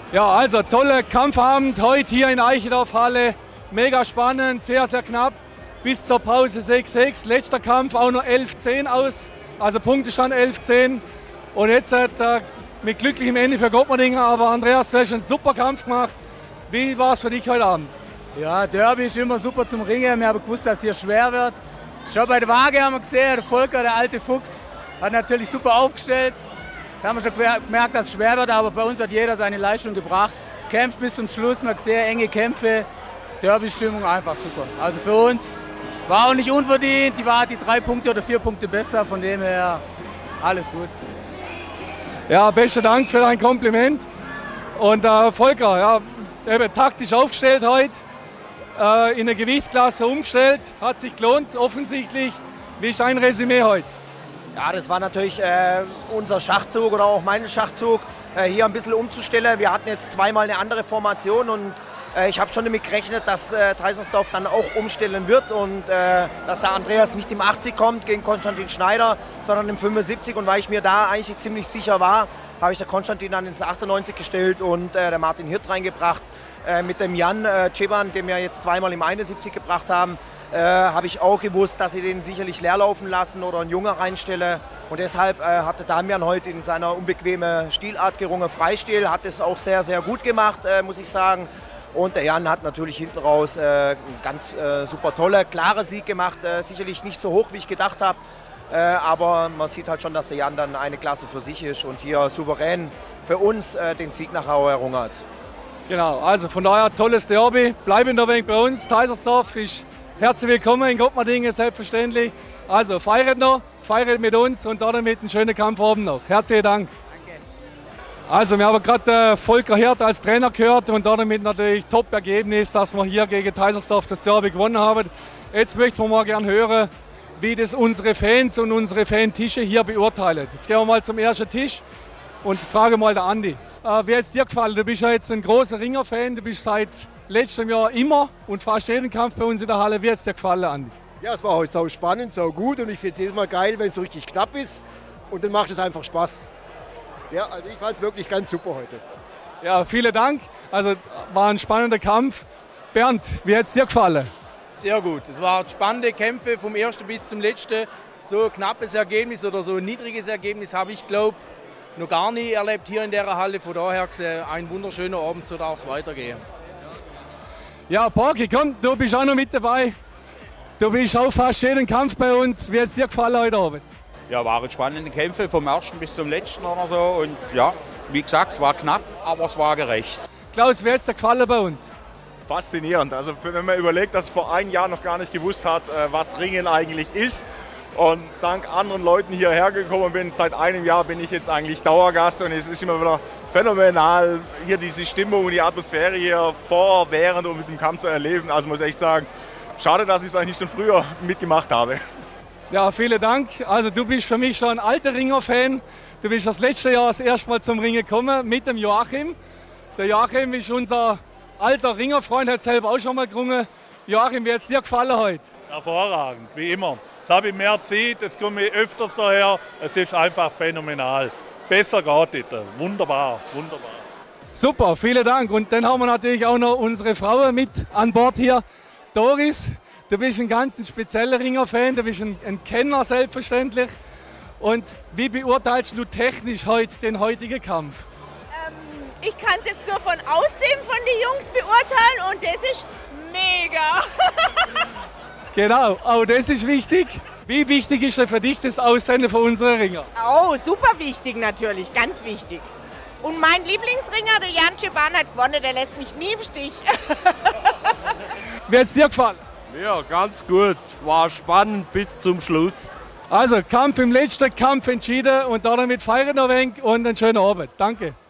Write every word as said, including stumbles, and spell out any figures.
Ja, also toller Kampfabend heute hier in Eichendorf-Halle. Mega spannend, sehr, sehr knapp. Bis zur Pause sechs sechs. Letzter Kampf auch noch elf zehn aus. Also Punktestand elf zehn. Und jetzt hat äh, mit glücklichem Ende für Gottmardinger. Aber Andreas, du hast einen super Kampf gemacht. Wie war es für dich heute Abend? Ja, Derby ist immer super zum Ringen. Wir haben gewusst, dass es hier schwer wird. Schon bei der Waage haben wir gesehen, der Volker, der alte Fuchs, hat natürlich super aufgestellt. Da haben wir schon gemerkt, dass es schwer wird, aber bei uns hat jeder seine Leistung gebracht. Kämpft bis zum Schluss, man hat sehr enge Kämpfe. Derby-Stimmung einfach super. Also für uns war auch nicht unverdient, die war die drei Punkte oder vier Punkte besser, von dem her alles gut. Ja, besten Dank für dein Kompliment. Und äh, Volker, ja, eben taktisch aufgestellt heute, äh, in der Gewichtsklasse umgestellt, hat sich gelohnt, offensichtlich. Wie ist dein Resümee heute? Ja, das war natürlich äh, unser Schachzug oder auch mein Schachzug, äh, hier ein bisschen umzustellen. Wir hatten jetzt zweimal eine andere Formation und äh, ich habe schon damit gerechnet, dass äh, Treisersdorf dann auch umstellen wird und äh, dass der Andreas nicht im achtzig kommt gegen Konstantin Schneider, sondern im fünfundsiebzig. Und weil ich mir da eigentlich ziemlich sicher war, habe ich der Konstantin dann ins achtundneunzig gestellt und äh, der Martin Hirt reingebracht. Äh, mit dem Jan äh, Ceban, den wir jetzt zweimal im einundsiebzig gebracht haben, Äh, habe ich auch gewusst, dass sie den sicherlich leer laufen lassen oder einen Junger reinstelle. Und deshalb äh, hatte Damian heute in seiner unbequemen Stilart gerungen Freistil, hat es auch sehr, sehr gut gemacht, äh, muss ich sagen. Und der Jan hat natürlich hinten raus äh, einen ganz äh, super toller, klarer Sieg gemacht. Äh, sicherlich nicht so hoch, wie ich gedacht habe. Äh, aber man sieht halt schon, dass der Jan dann eine Klasse für sich ist und hier souverän für uns äh, den Sieg nach Hause errungen hat. Genau, also von daher tolles Derby. Bleiben da wenig bei uns. Treisersdorf ist herzlich willkommen in Gottmardingen, selbstverständlich. Also feiert noch, feiert mit uns und damit einen schönen Kampfabend noch. Herzlichen Dank. Danke. Also wir haben gerade äh, Volker Hirt als Trainer gehört und damit natürlich Top-Ergebnis, dass wir hier gegen Treisersdorf das Derby gewonnen haben. Jetzt möchten wir mal gerne hören, wie das unsere Fans und unsere Fantische hier beurteilen. Jetzt gehen wir mal zum ersten Tisch und frage mal den Andi. Äh, wie hat es dir gefallen? Du bist ja jetzt ein großer Ringer-Fan, du bist seit letztem Jahr immer und fast jeden Kampf bei uns in der Halle. Wie hat es dir gefallen, Andi? Ja, es war heute sau spannend, sau gut und ich finde es jedes Mal geil, wenn es so richtig knapp ist und dann macht es einfach Spaß. Ja, also ich fand es wirklich ganz super heute. Ja, vielen Dank. Also war ein spannender Kampf. Bernd, wie hat es dir gefallen? Sehr gut. Es waren spannende Kämpfe vom ersten bis zum letzten. So ein knappes Ergebnis oder so ein niedriges Ergebnis habe ich, glaube noch gar nie erlebt hier in der Halle. Von daher gesehen, ein wunderschöner Abend, so darf es weitergehen. Ja, Porky, komm, du bist auch noch mit dabei. Du bist auch fast jeden Kampf bei uns. Wie hat es dir gefallen heute Abend? Ja, waren spannende Kämpfe vom ersten bis zum letzten oder so. Und ja, wie gesagt, es war knapp, aber es war gerecht. Klaus, wie hat es dir gefallen bei uns? Faszinierend. Also wenn man überlegt, dass vor einem Jahr noch gar nicht gewusst hat, was Ringen eigentlich ist. Und dank anderen Leuten hierher gekommen bin, seit einem Jahr bin ich jetzt eigentlich Dauergast und es ist immer wieder phänomenal, hier diese Stimmung und die Atmosphäre hier vor, während und mit dem Kampf zu erleben. Also muss ich echt sagen, schade, dass ich es eigentlich schon früher mitgemacht habe. Ja, vielen Dank. Also du bist für mich schon ein alter Ringer-Fan. Du bist das letzte Jahr das erste Mal zum Ringen gekommen mit dem Joachim. Der Joachim ist unser alter Ringerfreund, hat selber auch schon mal gerungen. Joachim, wie hat es dir gefallen heute? Hervorragend, wie immer. Jetzt habe ich mehr Zeit, jetzt komme ich öfters daher. Es ist einfach phänomenal. Besser geht nicht. Wunderbar, wunderbar. Super, vielen Dank. Und dann haben wir natürlich auch noch unsere Frauen mit an Bord hier. Doris, du bist ein ganz spezieller Ringer-Fan, du bist ein, ein Kenner selbstverständlich. Und wie beurteilst du technisch heute den heutigen Kampf? Ähm, ich kann es jetzt nur von Aussehen von den Jungs beurteilen und das ist mega. Genau, auch das ist wichtig. Wie wichtig ist denn für dich das Aussehen von unseren Ringer? Oh, super wichtig natürlich, ganz wichtig. Und mein Lieblingsringer, der Jan Ceban, hat gewonnen, der lässt mich nie im Stich. Wie hat es dir gefallen? Ja, ganz gut. War spannend bis zum Schluss. Also, Kampf im letzten Kampf entschieden und damit feiern wir ein wenig und einen schönen Abend. Danke.